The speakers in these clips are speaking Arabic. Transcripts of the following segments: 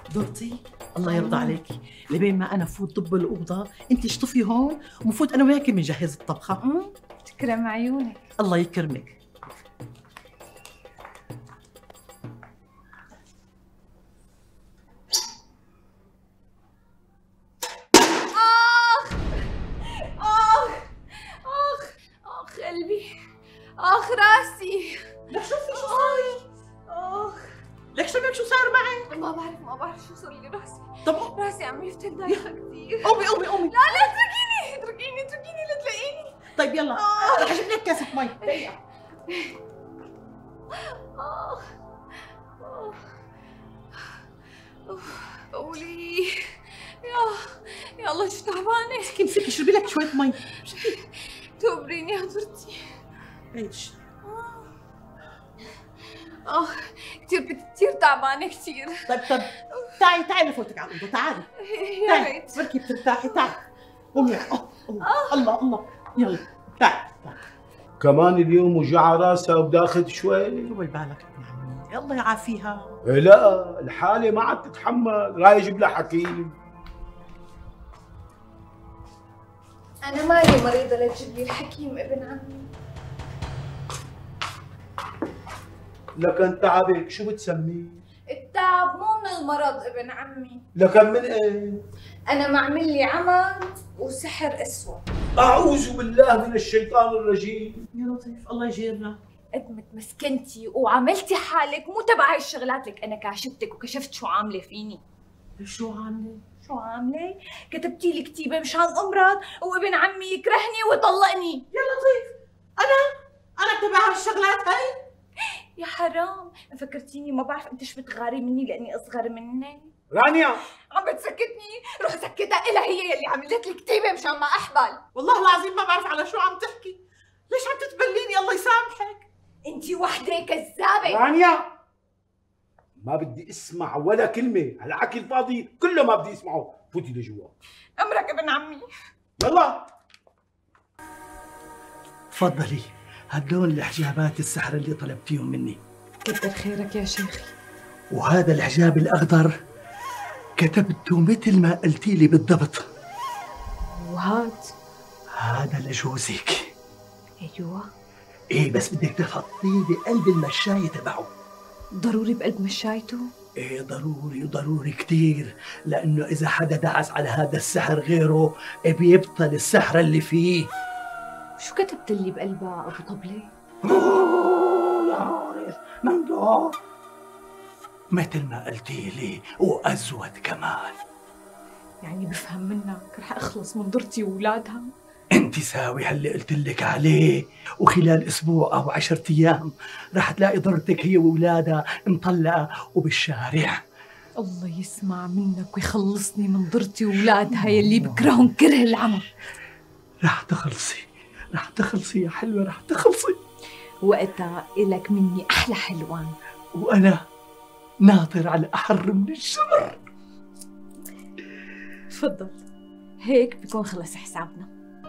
دورتي الله يرضى عليكي، لبين ما انا فوت ضب الاوضه انت اشطفي هون ومفوت انا وياكي بنجهز الطبخه. تكرم عيونك. الله يكرمك. قلبي، راسي. لك شوفي شو صار. لك شبك شو صار معك؟ ما بعرف شو صار لي راسي. طب راسي عم يفتل دايخة كثير. قومي. لا اتركيني لا تلاقيني. طيب يلا رح اجيب لك كاسة مي. دقيقة. قولي يا الله شو تعبانة. امسكي اشربي لك شوية مي. تقبريني حضرتي. ايش؟ كثير تعبانة كثير. طيب تعالي فوتك على الأوضة، تعالي. يا ريت. بركي بترتاحي، تعالي. قومي. الله يلا تعالي. كمان اليوم وجع راسها وداخل شوي. طول بالك ابن عمي، الله يعافيها. لا الحالة ما عاد تتحمل، راح يجيب لها حكيم. أنا مالي مريضة لتجيب لي الحكيم ابن عمي. لكن تعبك شو بتسميه؟ التعب مو من المرض ابن عمي. لكن من ايه؟ أنا معمل لي عمى وسحر أسود. أعوذ بالله من الشيطان الرجيم. يا لطيف الله يجيرنا. قد ما تمسكنتي وعملتي حالك مو تبع هاي الشغلات، لك أنا كاشفتك وكشفت شو عاملة فيني. شو عاملة؟ شو عاملة؟ كتبتي لي كتيبة مشان أمرض وابن عمي يكرهني ويطلقني. يا لطيف أنا تبع هالشغلات هاي؟ يا حرام، فكرتيني ما بعرف أنت شو بتغاري مني لأني أصغر مني؟ رانيا عم بتسكتني؟ روح سكتها، إلها هي يلي عملت لي كتيبة مشان ما أحبل. والله العظيم ما بعرف على شو عم تحكي، ليش عم تتبليني الله يسامحك؟ أنتِ وحدة كذابة. رانيا ما بدي اسمع ولا كلمة، هالحكي الفاضي كله ما بدي اسمعه، فوتي لجوا. أمرك ابن عمي. يلا تفضلي، هدول الحجابات السحر اللي طلبتيهم مني. كتر خيرك يا شيخي. وهذا الحجاب الأخضر كتبته مثل ما قلتي لي بالضبط. هذا لجوزك. أيوة. إيه بس بدك تحطيه بقلب المشاية تبعه. ضروري بقلب مشايته؟ إيه ضروري كتير، لأنه إذا حدا دعس على هذا السحر غيره بيبطل السحر اللي فيه. شو كتبت لي بقلبها أبو طبلة؟ يا عارف ممدوح، مثل ما قلتي لي وأزود كمان. يعني بفهم منك رح أخلص من ضرتي وولادها؟ انت ساوي هاللي قلت لك عليه، وخلال اسبوع او 10 ايام رح تلاقي ضرتك هي واولادها مطلقه وبالشارع. الله يسمع منك ويخلصني من ضرتي وولادها يلي بكرههم كره العمى. رح تخلصي يا حلوه، رح تخلصي. وقتها إلك مني احلى حلوان، وانا ناطر على احر من الشمر. تفضل، هيك بيكون خلص حسابنا.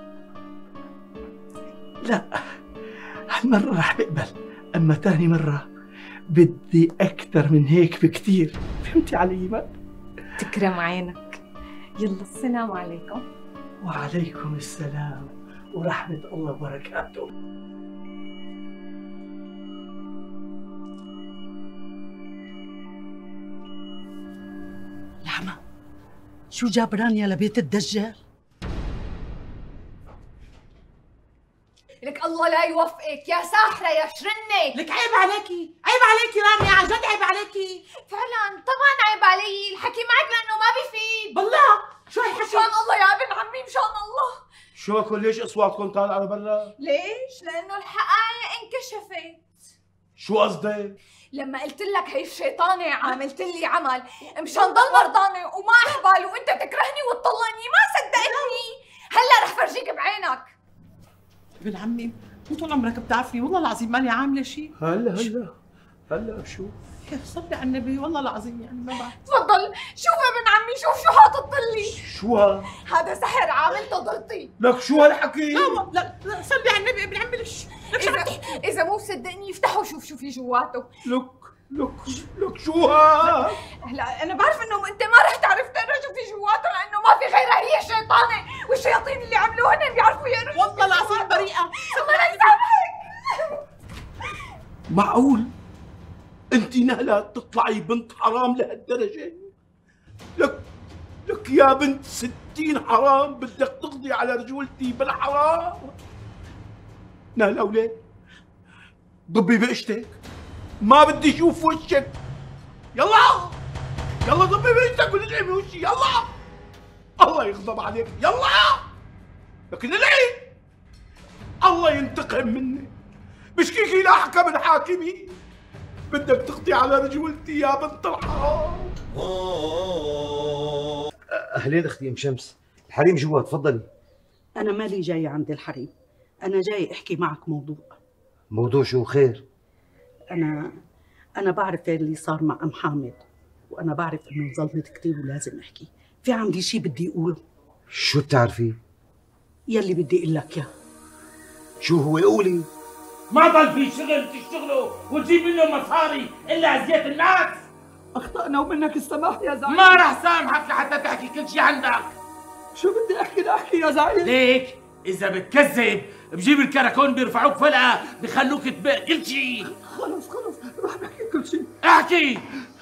لا هالمرة رح بقبل، أما تاني مرة بدي أكثر من هيك بكتير، فهمتي علي ما؟ تكرم عينك. يلا السلام عليكم. وعليكم السلام ورحمة الله وبركاته. لحمة شو جاب رانيا لبيت الدجال؟ لك الله لا يوفقك يا ساحرة يا شرنة. لك عيب عليكي رانيا، عن جد عيب عليكي. فعلا طبعا عيب علي الحكي معك لأنه ما بيفيد. بالله شو هالحكي؟ مشان الله يا ابن عمي مشان الله. شو اكل؟ ليش اصواتكم طالعه لبرا؟ ليش؟ لأنه الحقائق انكشفت. شو قصدك؟ لما قلت لك هي الشيطانة عملت لي عمل مشان ضل مرضانة وما أحبل وأنت تكرهني وتطلقني، ما صدقتني. هلا رح فرجيك بعينك. ابن عمي مو طول عمرك بتعرفني، والله العظيم ماني عامله شيء. هلا بشوف. يا صلي على النبي، والله العظيم يعني ما بعرف. تفضل شوف ابن عمي، شوف شو حاطط لي. شو هذا سحر عاملته ضرتي. لك شو هالحكي؟ لا صلي على النبي ابن عمي، ليش عم تحكي؟ إذا مو مصدقني افتحوا شوف شو في جواته. لك لك شو هاد؟ هلا انا بعرف انه انت ما رح تعرف تقرا شو في جواتها لانه ما في غيرها، هي شيطانه، والشياطين اللي عملوها بيعرفوا يقروا. والله العظيم بريئه. الله لا يسامحك. معقول انت نهلة تطلعي بنت حرام لهالدرجة؟ لك يا بنت 60 حرام بدك تقضي على رجولتي بالحرام. نهلة وليه ضبي بقشتك، ما بدي اشوف وشك. يلا ضبي بقشتك ونلعي من وشي، يلا الله يغضب عليك، يلا لك نلعي الله ينتقم مني. بشكيكي لأحكم الحاكمين، بدك تقضي على رجولتي يا بنت الحرام. اهلين اختي ام شمس، الحريم جوا تفضلي. أنا مالي جاية عند الحريم، أنا جاي أحكي معك موضوع. موضوع شو خير؟ أنا بعرف اللي صار مع أم حامد، وأنا بعرف إنه ظلمت كتير ولازم أحكي. في عندي شي بدي أقوله. شو بتعرفي؟ يلي بدي أقول لك إياه. شو هو؟ قولي. ما ضل في شغل تشتغله وتجيب منه مصاري الا اذية الناس. اخطأنا ومنك السماح يا زعيم. ما رح سامحك لحتى تحكي كل شيء عندك. شو بدي احكي يا زعيم؟ ليك اذا بتكذب بجيب الكراكون بيرفعوك فلقه بخلوك تبيع كل شيء. خلص رح نحكي كل شيء. احكي.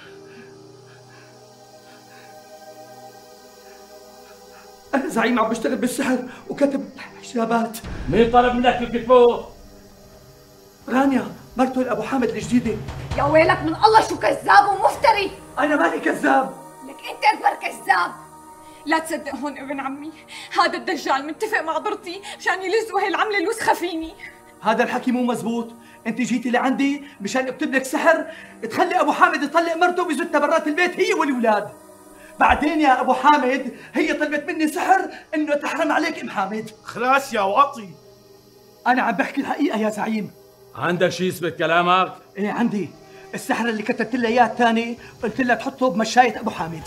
انا زعيم عم بشتغل بالسحر وكتب حسابات. مين طلب منك يكتبوه؟ غانيا مرته ابو حامد الجديده. يا ويلك من الله شو كذاب ومفتري. انا ماني كذاب. لك انت اكبر كذاب. لا تصدق هون ابن عمي، هذا الدجال متفق مع ضرتي مشان يلزقوا هي العمله الوسخه فيني. هذا الحكي مو مزبوط، انت جيتي لعندي مشان اكتب لك سحر تخلي ابو حامد يطلق مرته ويزتها برات البيت هي والولاد. بعدين يا ابو حامد هي طلبت مني سحر انه تحرم عليك ام حامد. خلاص يا واطي، انا عم بحكي الحقيقه يا زعيم. عندك شيء يثبت كلامك؟ ايه عندي، السحر اللي كتبت لها اياه الثاني قلت لها تحطه بمشاية ابو حامد.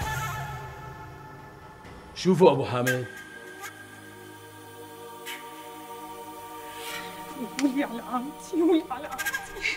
شوفوا ابو حامد. ولي على عمتي، ولي على عمتي.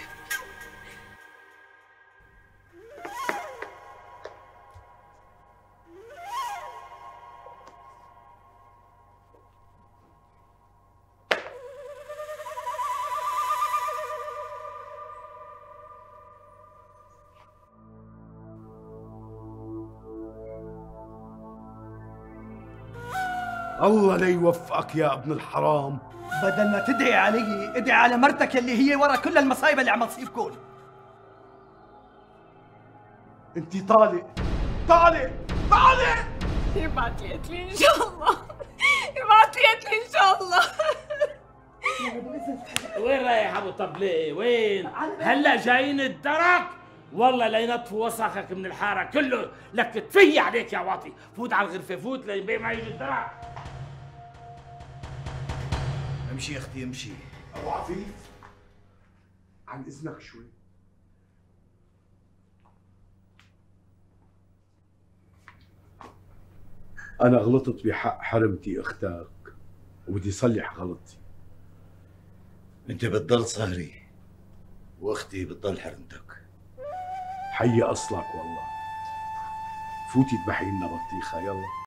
الله لا يوفقك يا ابن الحرام. بدل ما تدعي علي ادعي على مرتك اللي هي ورا كل المصايب اللي عم تصيبكم. انت طالق. يبعت لي قتلي ان شاء الله، يبعت لي قتلي ان شاء الله. وين رايح ابو طبليه؟ وين؟ هلا جايين الدرك؟ والله لينطفوا وسخك من الحاره كله، لك تفي عليك يا واطي. فوت على الغرفه، فوت لين ما يجي الدرك. امشي يا اختي امشي. ابو عفيف عن اذنك شوي. انا غلطت بحق حرمتي اختك وبدي صلح غلطتي. انت بتضل صهري واختي بتضل حرمتك. حي اصلك والله. فوتي اذبحي لنا بطيخه يلا.